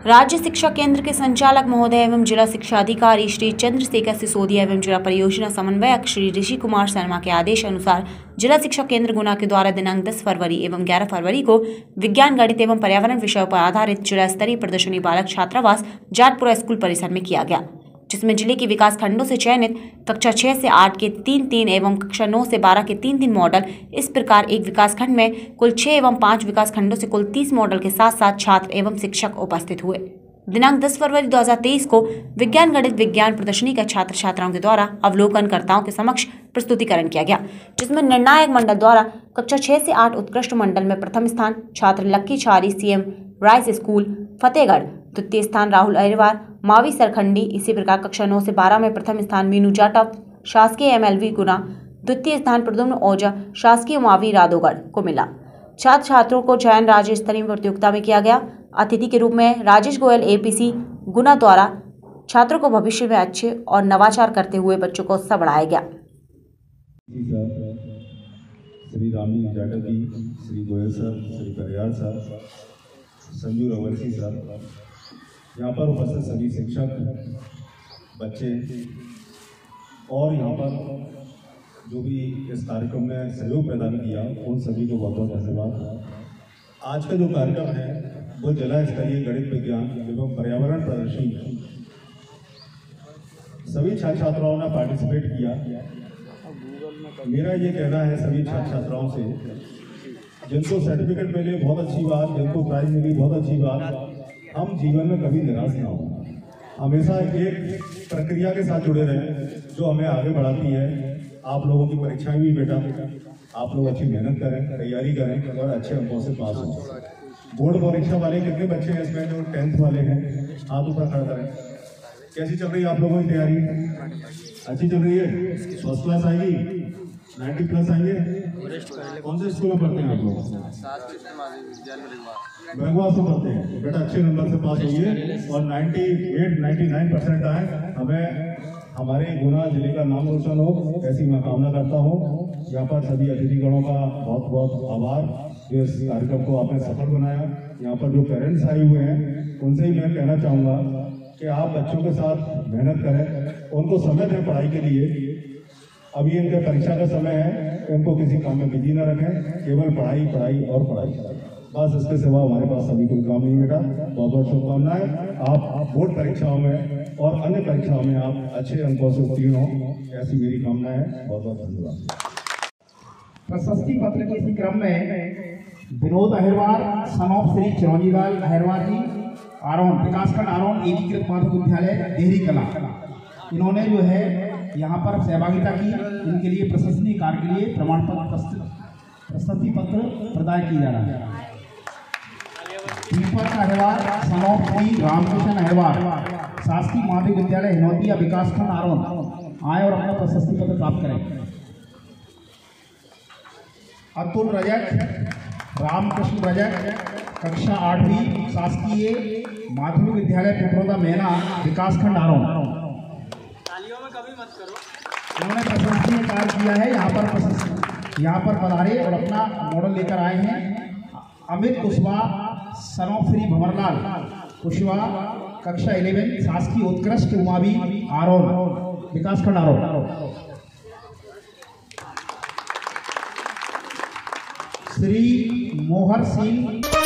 राज्य शिक्षा केंद्र के संचालक महोदय एवं जिला शिक्षा अधिकारी श्री चंद्रशेखर सिसोदिया एवं जिला परियोजना समन्वयक श्री ऋषि कुमार शर्मा के आदेश अनुसार जिला शिक्षा केंद्र गुना के द्वारा दिनांक 10 फरवरी एवं 11 फरवरी को विज्ञान, गणित एवं पर्यावरण विषयों पर आधारित जिला स्तरीय प्रदर्शनी बालक छात्रावास जाटपुरा स्कूल परिसर में किया गया, जिसमें जिले के विकास खंडों से चयनित कक्षा 6 से 8 के 3-3 एवं कक्षा 9 से 12 के 3-3 मॉडल। इस प्रकार एक विकास खंड में कुल 6 एवं 5 विकास खंडों से कुल 30 मॉडल के साथ साथ छात्र एवं शिक्षक उपस्थित हुए। दिनांक 10 फरवरी 2023 को विज्ञान गणित विज्ञान प्रदर्शनी का छात्र छात्राओं के द्वारा अवलोकनकर्ताओं के समक्ष प्रस्तुतिकरण किया गया, जिसमें निर्णायक मंडल द्वारा कक्षा 6 से 8 उत्कृष्ट मंडल में प्रथम स्थान छात्र लक्की छारी CM राइस स्कूल फतेहगढ़, द्वितीय स्थान राहुल अहिरवार मावी सरखंडी। इसी प्रकार कक्षा 9 से 12 में प्रथम स्थान मीनू जाटव शासकीय MLV गुना, द्वितीय स्थान प्रद्युम्न ओझा शासकीय मावी राधोगढ़ को मिला। छात्र छात्रों को चयन राज्य स्तरीय प्रतियोगिता में किया गया। अतिथि के रूप में राजेश गोयल APC गुना द्वारा छात्रों को भविष्य में अच्छे और नवाचार करते हुए बच्चों को उत्साह बढ़ाया गया। Shri Rami Jatav ji, Shri Goyal sir, Shri Pariyar sir, Sanju रवंशी sir, यहाँ पर उपस्थित सभी शिक्षक, बच्चे और यहाँ पर जो भी इस कार्यक्रम में सहयोग प्रदान किया उन सभी को बहुत बहुत धन्यवाद। आज का जो कार्यक्रम है वो जिला स्तरीय गणित विज्ञान एवं पर्यावरण प्रदर्शनी, सभी छात्र छात्राओं ने पार्टिसिपेट किया। मेरा ये कहना है सभी छात्र छात्राओं से, जिनको सर्टिफिकेट मिले बहुत अच्छी बात, जिनको प्राइज मिली बहुत अच्छी बात। हम जीवन में कभी निराश ना हो, हमेशा एक प्रक्रिया के साथ जुड़े रहें जो हमें आगे बढ़ाती है। आप लोगों की परीक्षाएं भी बेटा, आप लोग अच्छी मेहनत करें, तैयारी करें और अच्छे अंकों से पास हों। बोर्ड परीक्षा वाले कितने बच्चे हैं इसमें जो 10th वाले हैं? हाथ ऊपर खड़ा करें। कैसी चल रही है आप लोगों की तैयारी? अच्छी चल रही है? फर्स्ट क्लास आएगी? 90+ आएंगे? कौन से स्कूल में पढ़ते हैं आप लोग? गंगवा से पढ़ते हैं बेटा। अच्छे नंबर से पास होइए और 98-99% आए। हमें हमारे गुना जिले का नाम रोशन हो, ऐसी मैं कामना करता हूँ। यहाँ पर सभी अतिथिगणों का बहुत बहुत आभार जो इस कार्यक्रम को आपने सफल बनाया। यहाँ पर जो पेरेंट्स आए हुए हैं उनसे ही मैं कहना चाहूँगा कि आप बच्चों के साथ मेहनत करें, उनको समय दें पढ़ाई के लिए। अभी इनके परीक्षा का समय है, इनको किसी काम में बिजी न रखें, केवल पढ़ाई पढ़ाई और पढ़ाई। बस इसके सिवा हमारे पास अभी कोई काम नहीं बेटा। बहुत बहुत शुभकामनाएं। आप बोर्ड परीक्षाओं में और अन्य परीक्षाओं में आप अच्छे अंकों से उत्तीर्ण हो, ऐसी मेरी कामना है। बहुत बहुत धन्यवाद। प्रशस्ति पत्र के इसी क्रम में विनोद अहिरवार सनोप श्री चिरंजीलाल अहिरवार जी, आरोन विकासखंड आरोन एकीकृत माध्यमिक विद्यालय देहरी कला, इन्होंने जो है यहाँ पर सहभागिता की। इनके लिए प्रशस्ति कार्य के लिए प्रमाण पत्र प्रशस्ति पत्र प्रदान किया जा रहा है। दीपक अहिरवार सनोप श्री रामकृष्ण अहिरवार शासकीय माध्यमिक विद्यालय हिनौतिया विकासखंड आरोन आए और अपना प्रशस्ति पत्र प्राप्त करें। अतुल रजक रामकृष्ण रजक कक्षा 8वीं शासकीय माध्यमिक विद्यालय पिपरोदा मेना विकासखंड आरोन, उन्होंने प्रशंसनीय कार्य किया है। यहाँ पर पधारे और अपना मॉडल लेकर आए हैं। अमित कुशवाहा सनोप श्री भंवरलाल कुशवाहा कक्षा 11 शासकीय उत्कृष्ट उमावी आरोन विकासखंड आरोन। श्री मोहर सिंह